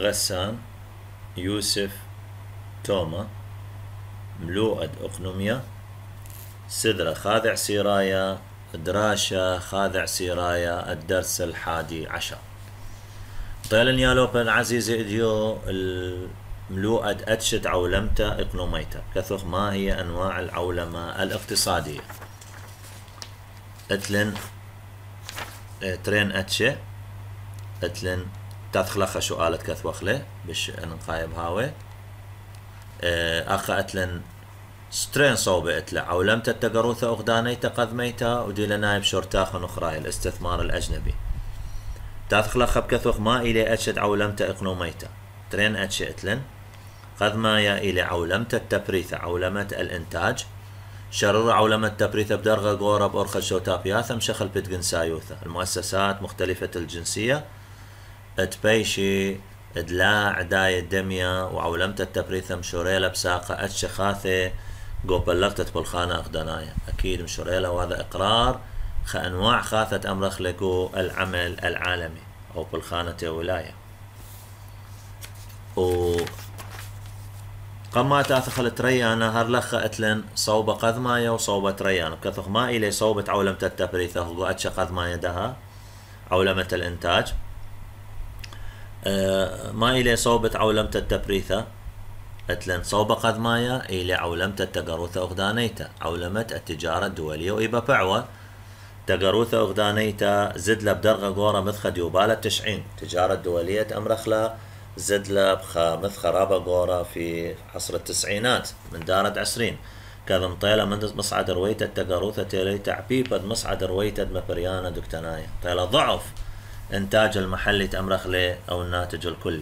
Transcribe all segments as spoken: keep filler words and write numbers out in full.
غسان يوسف توما ملوءد أقنوميا سدرة خاذع سيرايا دراشة خاذع سيرايا الدرس الحادي عشر. طيلن يالوبن عزيزي إديو الملوءد أتشت عولمتا إقنوميتا كثخ ما هي أنواع العولمة الاقتصادية. اتلن ترين أتشي اتلن تدخلخ سؤالة كثوخلة بش نقايب هاوي أخا اتلن سترين صوبة اتلا عولمتا التقروثة أغدانيتا قذميتا ودي لنايب شورتاخ نخراي الاستثمار الأجنبي. تدخلخ بكثوخ ما إلي أتشت عولمتا إقنوميتا ترين أتشي اتلن قذمايا إلي عولمتا التبريثة عولمة الإنتاج شرر عولمة التبريثة بدرغة غورة بأرخل شوتابياثا مشخل بتقن سايوثا المؤسسات مختلفة الجنسية اتبيشي ادلاع عداية دمية وعولمة التبريثة مشوريلة بساقة اتشخاثة قو بلغتت بالخانة أغدانايا أكيد مشوريلة وهذا إقرار خأنواع خاثت أمرخ لقو العمل العالمي أو بالخانة ولاية و قما تاثخل تريانا هرلخة اتلن صوبة قذمايا وصوبة تريانا كثخ ما إلي صوبة عولمة التبريثة هو أتش قذمايا دها عولمة الإنتاج أه ما إلي صوبة عولمة التبريثة اتلن صوبة قذمايا إلي عولمة التقروثة أغدانيتا عولمة التجارة الدولية وإبا بعوة تقروثة أغدانيتا زدلة بدرغة قورة مذخة ديوبالة تشعين تجارة دولية أمرخلا زدلة بخا مث خرابة قورة في عصر التسعينات من دارة عسرين كذا مطيلة من مصعد رويتة التقروثة تيلي تعبيبة مصعد رويتة مبريانة دكتناية طيلة ضعف إنتاج المحلي تأمرخ لي أو الناتج الكلي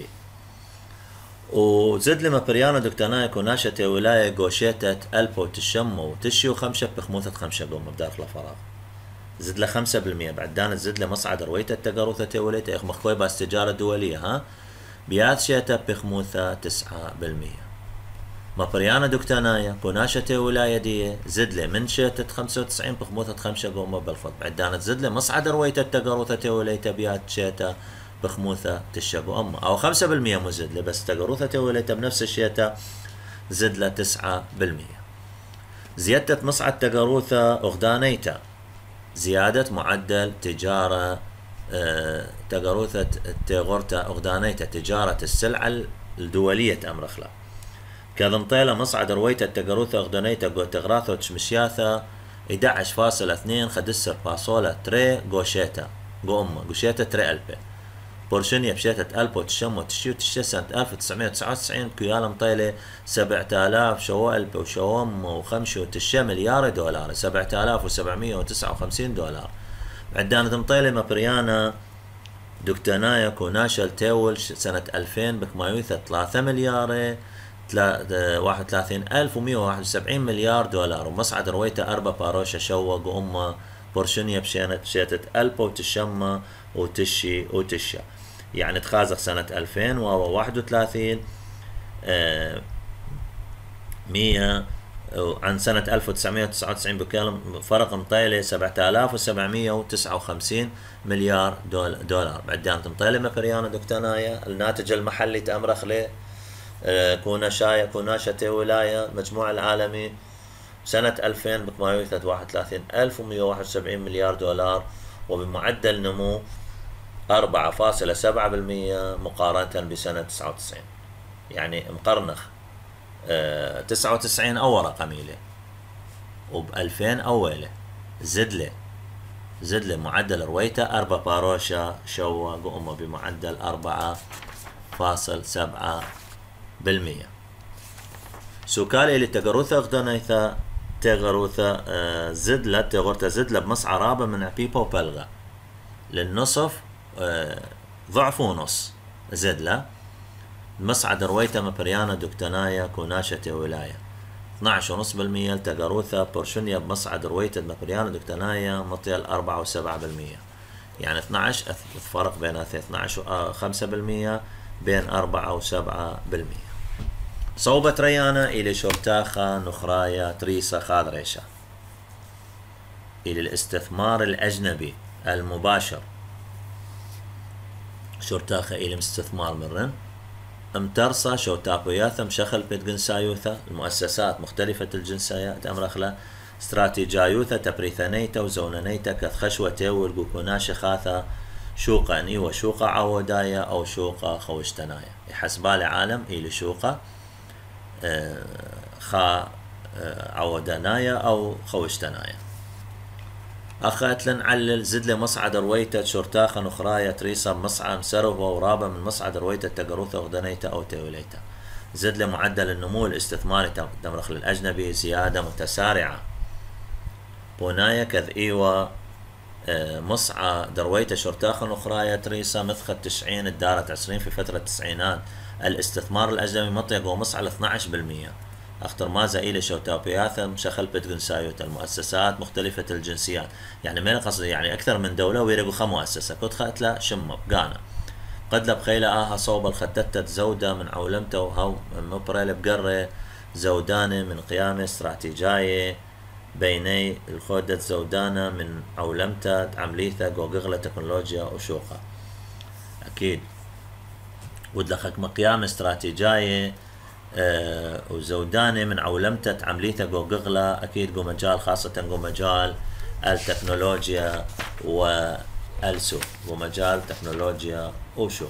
وزدلة مبريانة دكتناية كوناشة ولاية قوشيتة ألبو تشمو تشيو خمسة بخموثة خمسة قوم بداخل فراغ زدلة خمسة بالمية بعد دانت زدلة مصعد رويتة التقروثة تيوليتة إخ مخوي باس تجارة دولية ها بيات شيتا بخموثة تسعة بالمية مبريانا دكتانايا كوناشة ولاية دي زدلة من شيتا خمسة وتسعين بخموثة خمسة قومة بالفض بعدانت زدلة مصعد رويتا التقروثة ولاية بيات شيتا بخموثة تشبو أما أو خمسة بالمية مو زدلة بس تقروثة ولاية بنفس الشيتا زدلة تسعة بالمية. زيادة مصعد تقروثة أغدانيتا زيادة معدل تجارة أه تقروثة تغورتا أغدانيتا تجارة السلعة الدولية أمرخلا كذا مطيلة مصعد رويتا تقروثة أغدانيتا قو تغراثو تشمشياثا إحدى عشر فاصلة اثنين خدسر باصولة تري قوشيتا قو أمه قوشيتا تري ألبي بورشنيا بشيتة ألبو تشمو تشيو تشي سنة ألف وتسعمية وتسعة وتسعين كيالا مطيلة سبعة آلاف شو ألبي وشو أمه وخمشو تشي مليار دولار سبعة آلاف وسبعمية وتسعة وخمسين دولار عدانت مطيلة مبريانا دكتنايا كوناشل تيول سنة ألفين بكمايوثة ثلاثة مليار واحد وثلاثين ألف ومية وواحد وسبعين مليار دولار ومصعد رويتا أربع باروشة شوق وأمة بورشنيا بشينت شيتت ألبو وتشمة وتشي وتشا يعني تخازق سنة ألفين وواحد وثلاثين آه مية عن سنة ألف وتسعمية وتسعة وتسعين بكلم فرق مطيلة سبعة آلاف وسبعمية وتسعة وخمسين مليار دولار بعدين مطيلة مبريانا دكتنايا الناتج المحلي تأمرخ ليه كوناشايا كوناشة ولاية المجموع العالمي سنة ألفين بكمايوثة واحد وثلاثين ألف ومية وواحد وسبعين مليار دولار وبمعدل نمو أربعة فاصلة سبعة بالمية مقارنة بسنة تسعة وتسعين يعني مقرنخ أه تسعة وتسعين أول رقميلة وبألفين أولة زدلة زدلة معدل رويتا أربعة باروشة شوى قومة بمعدل أربعة فاصل سبعة بالمية سوكالي اللي تقروثة أغدانيثا تغروثة أه زدلة تغورتا زدلة بمصعى رابة من بيبا وبلغة للنصف أه ضعف ونص زدلة مصعد رويتا مبريانا دكتنايا كوناشة ولاية اثناعش ونص بالمية التقروثة بورشنيا بمصعد رويتا مبريانا دكتنايا مطيل أربعة وسبعة بالمية يعني اثناعش فرق بين اثناعش وخمسة بالمية بين أربعة وسبعة بالمية. صوبة ريانا إلى شورتاخا نخرايا تريسا خاذريشا إلى الاستثمار الأجنبي المباشر شورتاخا إلى استثمار مرن امترصة شوتابوياثم شخل بيتجنسايوثا المؤسسات مختلفة الجنسيات أمرخلا استراتيجايوثا تبريثانيتا وزونانيتا كثخشوة تيول جوكونا شخاثا شوقا اني وشوقا عودايا او شوقا خوشتنايا يحسبالي عالم إلي شوقا اه خا اه عودانايا او خوشتنايا أخاتلن علل زد لي مصعد رويتا شرتاخا نخرايا تريسا مصعد مسربة ورابة من مصعد رويتا تقروثا غدنيتا أو تيوليتا زد لي معدل النمو الاستثماري تمرخ للأجنبي زيادة متسارعة بونايا كذ إيوة مصعى درويتا شرتاخا نخرايا تريسا مثخة تشعين الدارة عشرين في فترة التسعينات الاستثمار الأجنبي مطيق ومصعى ل اثناعش بالمية أخطر ما زائلة شوتابياثم شخل بتجنسايوت المؤسسات مختلفة الجنسيات يعني ما قصدي يعني أكثر من دولة ويرقوا خا مؤسسة كنت خاتلا شمة بقانا قد لبخيلة آها صوب الختتت زودة من عولمته وهو مبريل بقرة زودانة من قيامة استراتيجية بيني الخودة زودانة من عولمته عمليثة جوجغلة تكنولوجيا وشوقة أكيد ودلخك مقيام استراتيجية آه وزودانة من عولمتة عمليته جوجغلة أكيد جو مجال خاصة جو مجال التكنولوجيا والسوق ومجال تكنولوجيا وشوق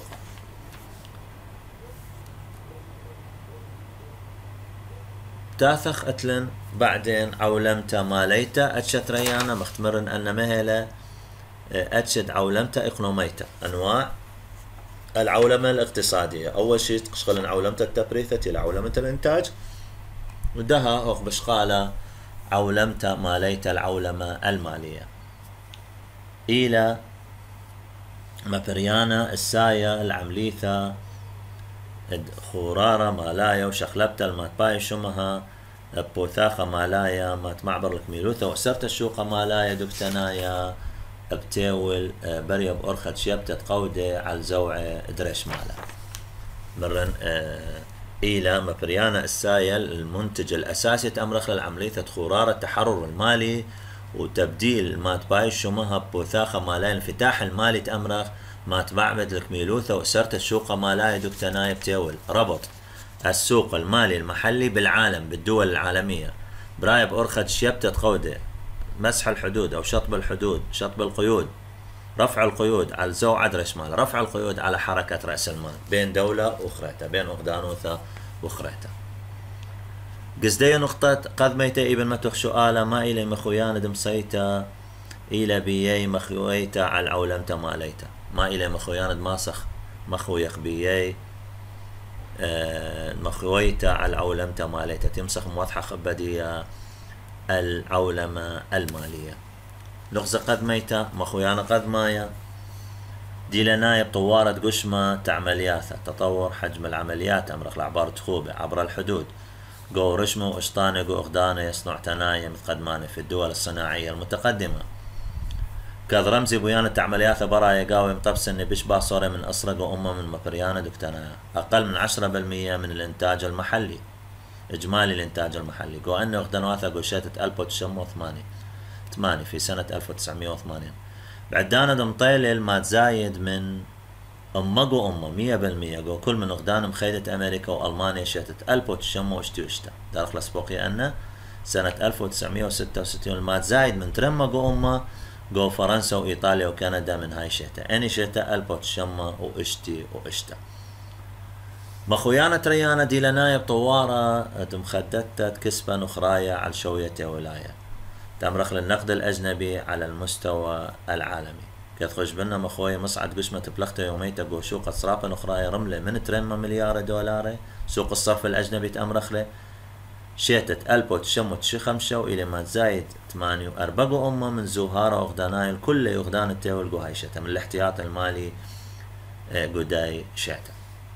تاثخ أتلن بعدين عولمته ماليته أتشت ريانا مختمرن أن مهلة أتشد عولمته إقنوميته أنواع العولمة الاقتصادية أول شيء تشغلن عولمة التبريثة إلى عولمة الإنتاج ودها أخ بشقالة عولمة مالية العولمة المالية إلى مبريانا الساية العمليثة خورارة مالايا وشخلبتا الماتباي شمها بوثاخة مالايا مات معبر الكميلوثة وأسرت الشوقة مالايا دكتنايا بتاول بريا بأرخد شيبتة قودة على زوعة دريش مالا مرن إلى مبريانا السايل المنتج الأساسي تأمرخ للعملية خورارة التحرر المالي وتبديل ما تباي شمها بوثاخة مالاي الانفتاح المالي تأمرخ ما تبعبد الكميلوثة وأسرت الشوقة مالاي دكتنايا بتاول ربط السوق المالي المحلي بالعالم بالدول العالمية برايا بأرخد شيبتة قودة مسح الحدود أو شطب الحدود شطب القيود رفع القيود على زوعة درش مال رفع القيود على حركة رأس المال بين دولة وأخريتا بين أغدانوثة وأخريتا قصدي نقطة قد ميتا ابن متوخ سؤالة ما إلي مخويان دمسيتا إلى بيي مخويتا على عولمتا ماليتا ما إلي مخويان دماسخ مخويق بيي آه مخويتا على عولمتا ماليتا تمسخ موضحة خبدية العولمة المالية لغزة قد ميتة مخويانا قد مايا دي لناية بطوارة قشمة تعملياثة تطور حجم العمليات أمرخ العبارة تخوبة عبر الحدود قو رشمة وإشطانة قو أخدانة يصنع تناية متقدمانة في الدول الصناعية المتقدمة كذ رمزي بيانة تعملياثة برايا قاوي مطبسن بشبه صورة من أسرق وأمة من مبريانة دكتانا أقل من عشرة بالمية من الإنتاج المحلي إجمالي الإنتاج المحلي قو أنه أخدانواثة قو شاتت ألف وتسعمية وثمانين ثمانية في سنة ألف وتسعمية وثمانين بعدانا دمطيلل ما تزايد من أمة قو أمة مية بالمية قو كل من أخدان مخيدة أمريكا وألمانيا شاتت ألف وتسعمية وشتي وشتا دارخ لسبوقي أنه سنة ألف وتسعمية وستة وستين ما تزايد من ترمى قو أمة قو فرنسا وإيطاليا وكندا من هاي شتا أني شتا ألف وتسعمية وشتي وشتا مخويانا تريانا دي لنايا بطوارة مخدتت كسبة نخرايا على شوية ولاية تمرخ للنقد الأجنبي على المستوى العالمي كتخش بنا مخوي مصعد قشمة بلغته يوميتا قو سوق الصرافة نخرايا رملة من ترمى مليار دولار سوق الصرف الأجنبي تأمرخ له شيتت ألف وتسعمية وخمسة وإلى ما تزايد ثمانية وأربعة أمة من زوهارة وغدانايل كل يغدان التاول قو هاي شتا من الاحتياط المالي قداي شتا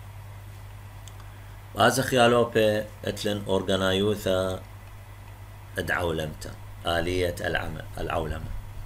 هذا خيالوبي اتلن أورغانايوثا ادعولمتا آلية العمل العولمة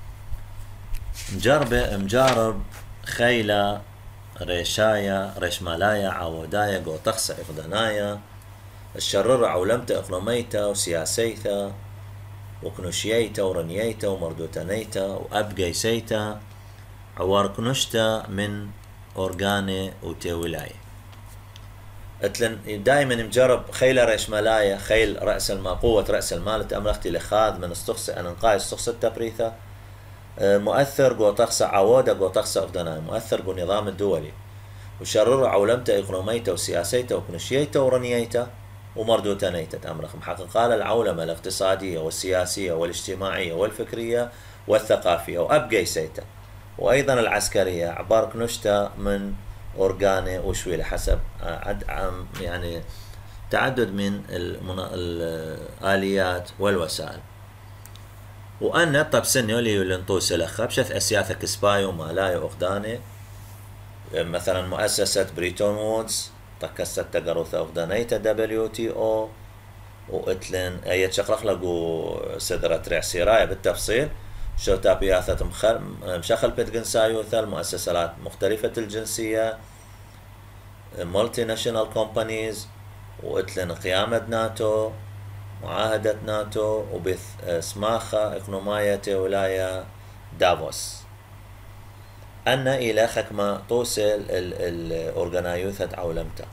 مجرب مجارب خيلة ريشايا ريشمالايا عودايا قو تخصى إغدانايا الشرر عولمتا إقلوميتا وسياسيتا وكنوشييتا ورنييتا ومردوتانيتا وأبقيسيتا عوار كنوشتا من أورغاني وتيولاي اتلن دائما مجرب خيل ريش ملايا خيل رأس المال قوة رأس المال تأمرختي لخاذ من استخص أن نقاي استخص التبريثة مؤثر جو تخصى عوادة جو تخصى أغدناي مؤثر جو نظام الدولي وشرر عولمته إقنوميته وسياسيته وكنشيته ورنيته ومردوتنيته تأمرخ محققة العولمة الاقتصادية والسياسية والاجتماعية والفكرية والثقافية وأبقي سيته وأيضا العسكرية عبارة كنشته من أورجاني وشويلة حسب يعني تعدد من الآليات والوسائل. وأن طب سنة اللي يلنطوس لخب شث أسياثة كسبايو مالاي أغداني مثلا مؤسسة بريتون وودز تكست تقروثة أغدانيتا دبليو تي أو وإتلن أي تشقلق لقو سدرة ريع سيرايا بالتفصيل شو تابياثة مشخل بتجنسايوثا المؤسسات مختلفة الجنسية مولتي ناشونال كومبانيز وإتلن قيامة ناتو معاهدة ناتو وبث سماخة إقنوماية ولاية دافوس أن إلى خكمة توصل الأورجانايوثة عولمتا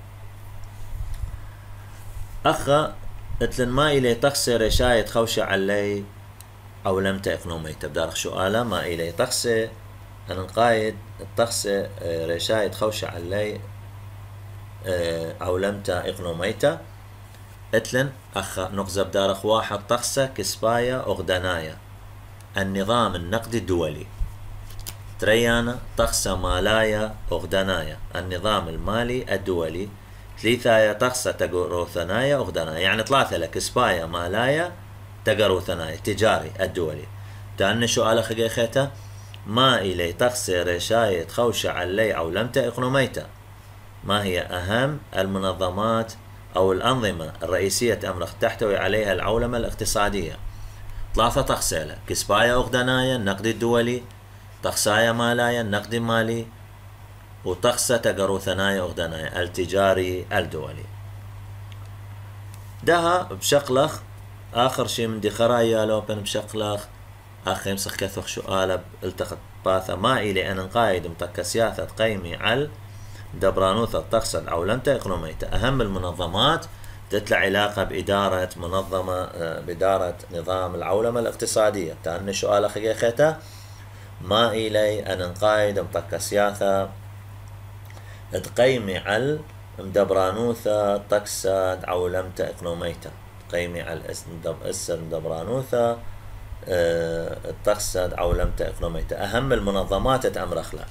أخا إتلن ما إلي تخسي رشاية خوشة علي عولمتا إقنوميتا بدارخ سؤالة ما إلي تخسي أن نقايد تخسي رشاية خوشة علي عولمتا إقنوميتا اتلن أخا نقزة بدارخ واحد تخسى كسبايا أغدنايا النظام النقدي الدولي تريانا تخسى مالايا أغدنايا النظام المالي الدولي ثلاثايا تخسى تقروثنايا أغدنايا يعني ثلاثة لك كسبايا مالايا تقروثنايا التجاري الدولي تأني سؤال خيخي خيتا ما إلي تخسى رشاية خوشة علي عولمتا إقنوميتا ما هي أهم المنظمات أو الأنظمة الرئيسية أمرخ تحتوي عليها العولمة الاقتصادية ثلاثة تخسيلة كسبايا أغدنايا النقد الدولي تخسايا مالايا النقد المالي وتخسى تقروثنايا أغدنايا التجاري الدولي دها بشقلخ آخر شيء من دي خرايا لوبن بشقلخ آخر يمسخ كثوخ سؤال التقط باثة ما إلي أن نقايد متك سياسة قيمي على دبرانوثة تقصد عولمتا إقنوميتا أهم المنظمات تتلع علاقة بإدارة منظمة بإدارة نظام العولمة الاقتصادية تأني سؤال أخي خيتا ما إلي أن نقايد متك سياسة تقيمي على مدبرانوثة تقصد عولمتا إقنوميتا تقيمي على اسم مدبرانوثة تقصد عولمتا إقنوميتا أهم المنظمات تأمرخلا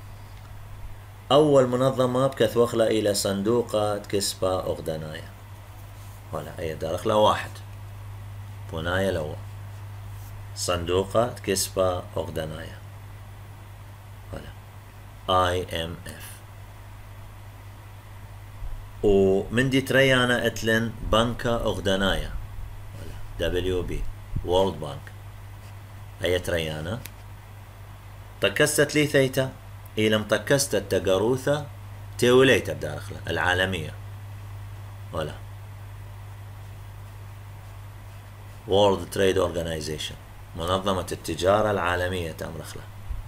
أول منظمة بكثوخلة إلى صندوقة كسبة أغدنايا ولا أي دارخلة واحد بناية لو صندوقة كسبة أغدنايا ولا آي إم إف ومن دي تريانا اتلن بنكة أغدنايا ولا دبليو بي وورلد بانك أي تريانا تكست لي ثيتا إلى متكست التقاروثة تيوليتا بداخله العالمية ولا World Trade Organization منظمة التجارة العالمية تأمرخله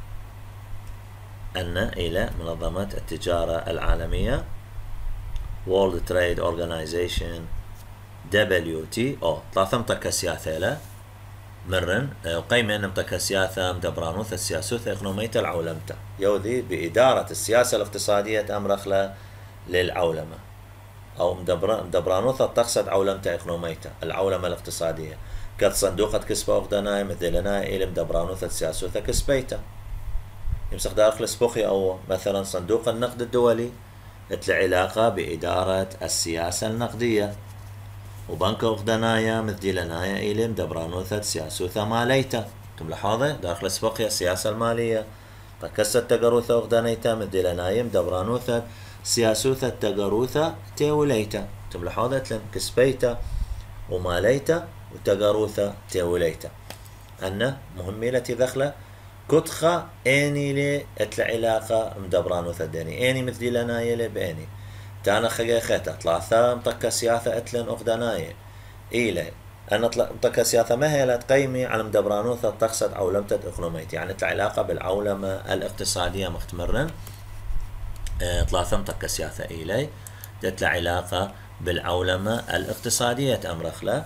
أن إلى منظمة التجارة العالمية World Trade Organization دبليو تي أو ثلاثة متكسياثة له مرن وقيمة أن متكسياثة مدبرانوثة السياسوثة إقنومية العولمة يوذي بإدارة السياسة الاقتصادية أمرخلة للعولمة أو مدبرانوثة تقصد عولمة إقنومية العولمة الاقتصادية كت صندوقة كسبة أغدناي مثلنا إلى مدبرانوثة السياسوثة كسبيتا يمسخ داخل سبوخي أو مثلا صندوق النقد الدولي العلاقة بإدارة السياسة النقدية وبنك أغدنايا مثدلنايا إلي مدبرانوثة سياسوثة ماليتا تملحوظة داخل سبقية السياسة المالية تكست تقروثة أغدنيتا مثدلنايا مدبرانوثة سياسوثة تقروثة تيوليتا تملحوظة لن كسبيتا وماليتا وتقروثة تيوليتا أن مهمة التي دخلة كتخة إني لي العلاقة مدبرانوثة ديني إني مثدلنايا لي بإني تانا خجي خيتا ثلاثة مطكة سياثة اتلن أغدناية إيلي أنا مطكة سياثة ما هي لا تقيمي على مدبرانوثة تقصد عولمة إقنوميتي يعني العلاقة بالعولمة الاقتصادية مختمرا ثلاثة مطكة سياثة إيلي تتلا علاقة بالعولمة الاقتصادية أمرخلة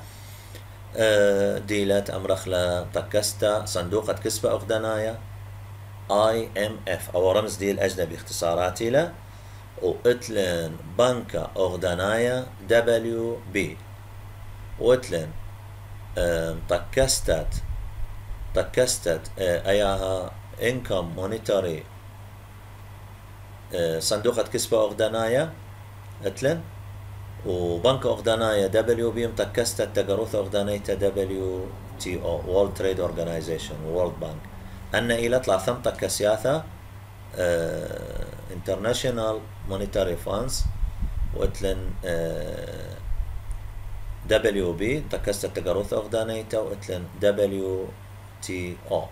ديلت أمرخلة طكستا صندوقة كسبة أغدنايا آي إم إف أو رمز ديل أجنبي اختصاراتي له وإتلن بنكا أغدنايا دبليو بي وإتلن طكستت طكستت أياها إنكم مونيتوري صندوقة كسبة أغدنايا إتلن وبنك أغدنايا دبليو بي مطكستت تقروث أغدنايتا دبليو تي أو World Trade Organization World Bank أن إلى ثلاثة طكسياثا International Monetary Funds وإتلن دبليو بي طكستت تقروث أغدنايتا وإتلن دبليو تي أو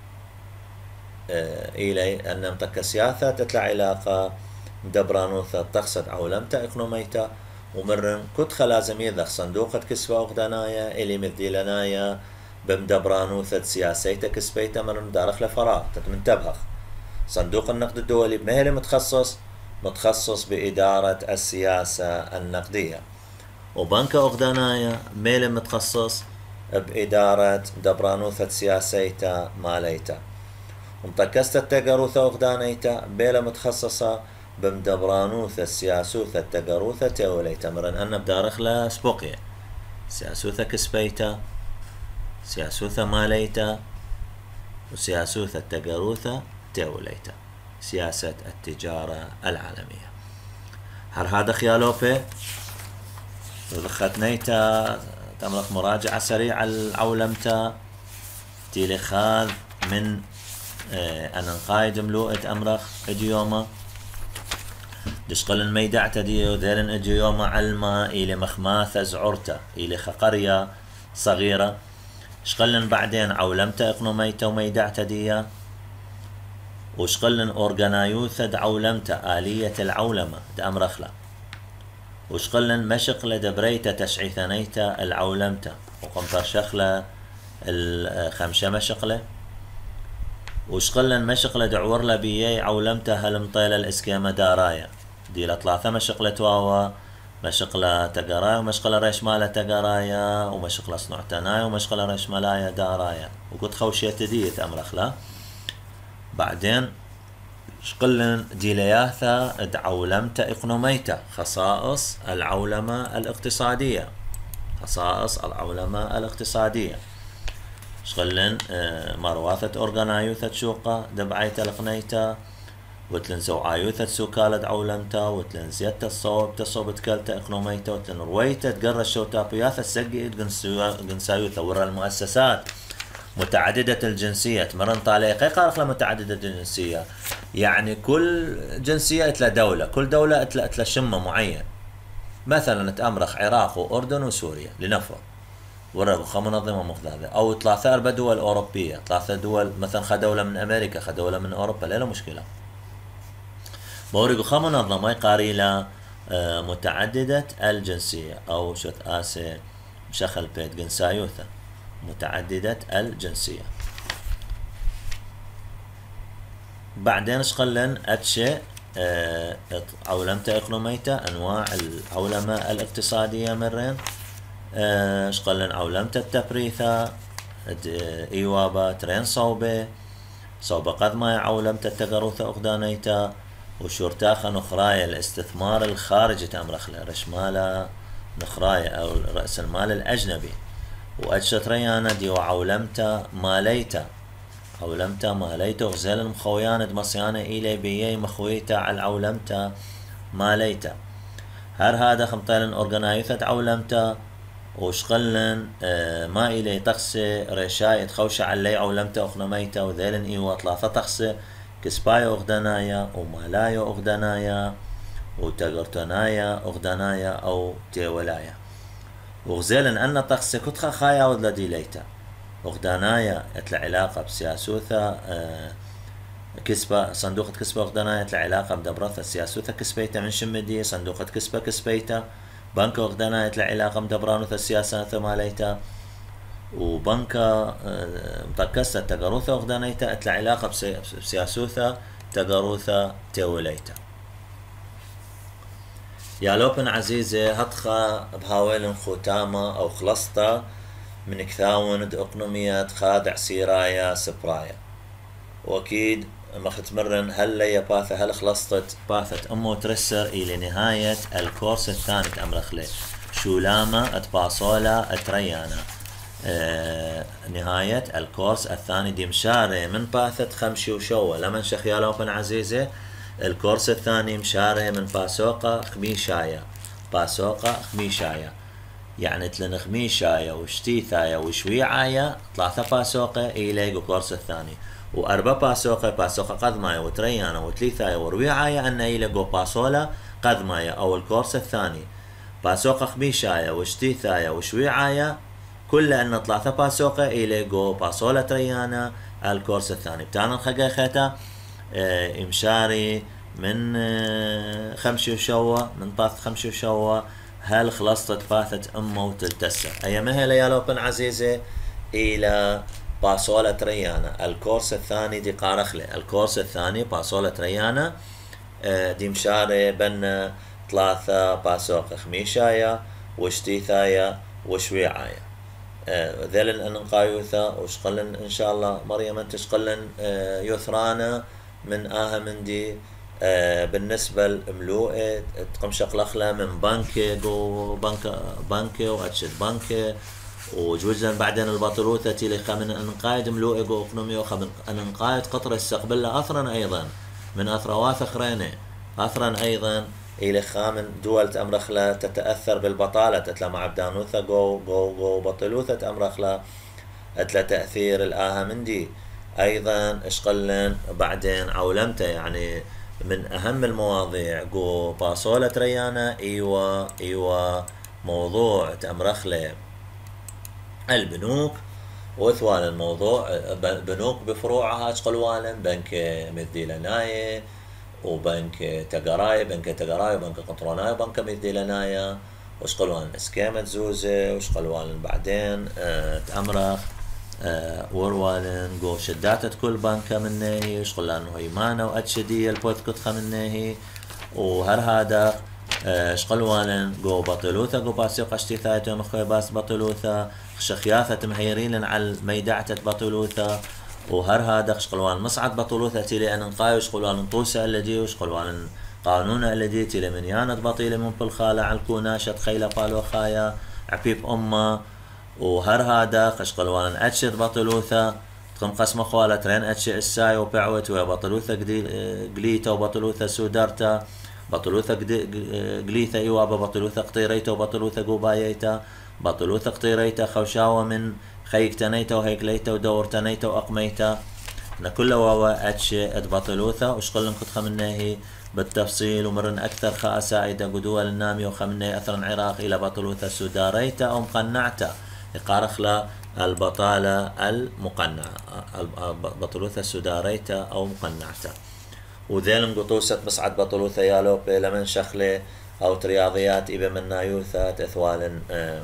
إلي أن مطكسياثا تتلع علاقة مدبرانوثا تقصد عولمتا إقنوميتا ومرن كتخة لازم يذخ صندوقة كسبة أغدنايا إلي مذيلنايا بمدبرانوثة سياسيتا كسبيتا مرن دارخ لفراغ تتمنتبهخ صندوق النقد الدولي بمهل متخصص متخصص بإدارة السياسة النقدية وبنك أغدنايا ميل متخصص بإدارة مدبرانوثة سياسيتا ماليتا ومطكستة تقروثة أغدانيتا بيلا متخصصة بمدبرانوثة سياسوثة تقروثة توليتا مرن أن بدارخلا سبوقيا سياسوثة كسبيتا سياسوثة ماليتا وسياسوثة تقروثة توليتا سياسة التجارة العالمية هر هذا خيالوبي ذختنيتا تملك مراجعة سريعة العولمتا تيلي خاذ من أنا قايد ملوءة أمرخ إديوما دشقلن ميدعتا ديو ذيلن إديوما علما إلي مخماثة زعورتا إلي خقرية صغيرة شقلن بعدين عولمتا إقنوميتا وميدعتا ديا وشقلن أورغانايوثا دعولمتا آلية العولمة دا أمرخلا وشقلن مشقلة دبريتا تشعيثانيتا العولمتا وقمتا شخلة الخمسة مشقلة وشقلن مشقلة دعورلا بيي عولمتا هالمطيلة الإسكيمة دارايا دي ثلاثة مشقلة تواوا مشقلة تقرايا ومشقلة ريشمالة تقرايا ومشقلة صنعتنايا ومشقلة ريشمالايا دارايا وقلت خوشية ديت أمرخلا بعدين شقلن ديلياثا دعولمتا إقنوميتا خصائص العولمة الاقتصادية خصائص العولمة الاقتصادية شغلن مرواثة أورغانايوثة شوقة دبعيتا لقنيتا وتلن زوعايوثة سوكالة عولمتا وتلن زيادة الصوب تصوب تكالتا إقنوميتا وتلن رويتا تقرى الشوتابياثة السقيد قنسايوثة ورا المؤسسات متعددة الجنسية مرن طاليقي قارخ متعددة الجنسية يعني كل جنسية اتلا دولة كل دولة اتلا اتلا شمة معين مثلا تأمرخ عراق وأردن وسوريا لنفرض ورقوا خا منظمة مخذاذة أو ثلاثة أربع دول أوروبية ثلاثة دول مثلا خا دولة من أمريكا خا دولة من أوروبا لا مشكلة بورقوا خا منظمة قاريلة متعددة الجنسية أو شوت آسي مشخل بيت جنسايوثة متعددة الجنسية بعدين شقلن أتشي عولمتا إقنوميتا أنواع العولمة الاقتصادية مرين شقلن عولمتا التبريثة إيوابا ترين صوبة صوبة قد ما عولمتا التقروثة أغدانيتا وشورتاخة نخراية الاستثمار الخارجي تأمرخلة رشمالة نخراية أو رأس المال الأجنبي وأجشت ريانا دي وعولمتا ماليتا عولمتا ماليتا غزال المخويان دمصيانا إلي بيي مخويتا على عولمتا ماليتا هر هذا خمطيلن أورغانايوثة عولمتا وشقلن آه ما إلي تقسي ريشاي تخوشة علي عولمتا أخنميتا وذيلن إيوة ثلاثة تقسي كسبايا أغدنايا ومالايا أغدنايا وتقرتنايا أغدنايا أو تيولايا وغزيلن أن تقسي كتخا خايا ودلدي ليتا أغدنايا اتلا علاقة بسياسوثة آه كسبة صندوقة كسبة أغدنايا اتلا علاقة بدبرثة سياسوثة كسبيتا من شمدي صندوقة كسبة كسبيتا بنك أغدنايا اتلا علاقة بدبرانوثة السياسة ثماليتا وبنكا مطكسة تقروثة أغدانيتا اتلا علاقة بسياسوثة تقروثة توليتا يا لوبن عزيزة هتخا بهاولن خوتاما أو خلصتا من كثاون اقنوميات خادع سيرايا سبرايا. وأكيد ما ختمرن هل ليا باثة هل خلصت باثة أمو ترسر إلى نهاية الكورس الثاني تأمرخلي شولاما اتباصولا اتريانا. آه نهاية الكورس الثاني دي مشاري من باثة خمشي وشوة لمن شخيالوبن عزيزة. الكورس الثاني مشاري من باسوقة خميشايا باسوقة خميشايا يعني تلن خميشايا وشتيثايا وشويعايا ثلاثة باسوقة إليقو كورس الثاني وأربع باسوقة باسوقة قدمايا وتريانا وتليثايا ورويعايا أن إليقو باسولا قدمايا أو الكورس الثاني باسوقة خميشايا وشتيثايا وشويعايا كل أن ثلاثة باسوقة إليقو باسولا تريانا الكورس الثاني بتانا الخقيخة اه امشاري من اه خمشي وشوة من باث خمشي وشوة هل خلصت باثة أمه وتلتسة أي مهلا يا لوبن عزيزة إلى باسولا تريانا الكورس الثاني دي قارخلي الكورس الثاني باسولا تريانا اه دي مشاري بن ثلاثة باسوق خميشايا وشتيثايا وشويعايا اه ذلن أن نقايوثا وشقلن إن شاء الله مريم أنت شقلن اه يثرانا من آها من دي آه بالنسبة لملوءة تقمشق لخلة من بانكي جو بانكا بانكي وأتشد بانكي وجوزن بعدين البطلوثة تيلي خمن أنقايد ملوءة جو اقنومي وخمن أنقايد قطر السقبلة أثرا أيضا من أثروات أخرين أثرا أيضا إلى خامن دول تأمرخلة تتأثر بالبطالة تتلا مع بدانوثة جو جو جو بطلوثة تأمرخلة أتلا تأثير الآها من دي أيضا اشقلن بعدين عولمته يعني من أهم المواضيع جو باسولة ريانا إيوة إيوة موضوع تأمرخلة البنوك وثوال الموضوع بنوك بفروعها اشقلوالن بنك مذيلناية وبنك تقراي بنك تقراي وبنك قطروناي وبنك مذيلناية واشقلوالن اسكامة زوزة واشقلوالن بعدين اه تأمرخ أه وروالن جو شداتت كل بانكا منهي شغلان هيمانا واتشدية البوثكت خمنهي وهر هذا أه شغلوالن جو بطلوثا جو باسيق اشتيثايتو مخوي باس بطلوثا شخياثة مهيرين على ميدعتة بطلوثا وهر هذا شغلوان مصعد بطلوثا تيلي ان نقايو شغلوان طوسة الذي وشغلوان قانون الذي تيلي من يانت بطيلة من بالخالة على الكوناشة خيلة بالو خايا عبيب أمه وهر هذا قشقلوان أتشد بطلوثا تقم قسم خوالة رين أتشي الساي وبعوت وبطلوثا قليتا وبطلوثا سودرتا بطلوثا قليتا إيوابا بطلوثا قطيريتا وبطلوثا قوبايتا بطلوثا قطيريتا خوشاوة من خيك تنيتا وهيك ليتا ودور تنيتا وأقميتا نكل واوا أتشي بطلوثا وشقلن قد خمناهي بالتفصيل ومرن أكثر خاسائدة قدوة للنامي وخمناهي أثر عراق إلى بطلوثا سوداريتا أو مقنعتا قارخلا البطالة المقنعة بطلوثة سوداريتا أو مقنعتا وذيلن قطوسة مصعد بطلوثة يالوب لمن شخلة أو رياضيات إبا من نايوثة تثوالن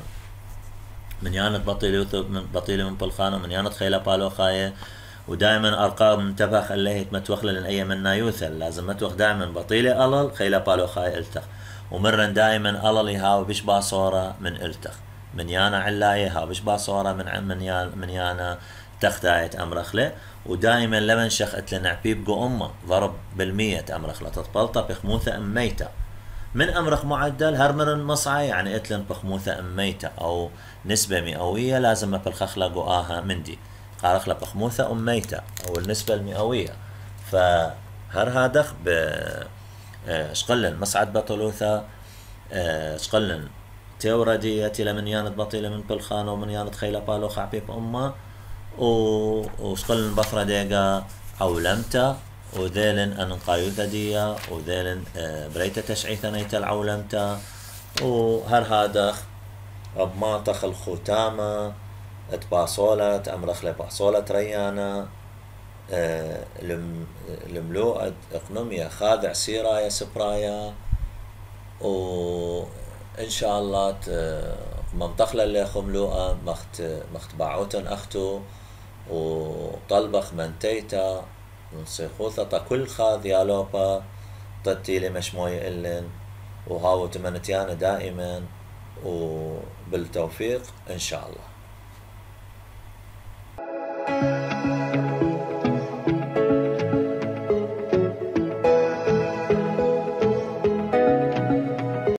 من يانت بطيلوثة من بطيلة من بلخانة من يانت خيلة بالو خاية ودائما أرقام منتبخ اللي متوخل لن أي من نايوثة لازم متوخ دائما بطيلة ألل خيلة بالو خاية التخ ومرن دائما ألل يهاو بش باصورة من التخ من يانا علاية ها بش باصورة من من يانا من يانا تختاية أمرخلة ودائما لمن شخت لنا عبيب جو أمه ضرب بالمية أمرخلة تطبلطة بخموثة أميتة من أمرخ معدل هرمرن مصعي يعني اتلن بخموثة أميتة أو نسبة مئوية لازم بالخخلة جو آها مندي قارخلة بخموثة أميتة أو النسبة المئوية فهر هادخ ب شقلن مصعد بطلوثة شقلن تيوردية تلا من يانت بطيلة من بلخانة ومن يانت خيلة بالو خعبيب أمه وشقلن بطرة ديقا عولمتا وذيلن أن قايوثة ديا وذيلن بريتة تشعيثة نيتا العولمتا وهر هادخ بماطخ الختامة اتباصولة تأمرخ لباصولة ريانا الملوءة اقنوميا خاذع سيرايا سبرايا وإن شاء الله منطقة اللي خملوءة مخت مخت باعوتن أختو وطلبخ منتيتا نصيخوثة كل خاذ يالوبا تتيلي مش موي إلن وهاو تمنتيانا دائما وبالتوفيق إن شاء الله.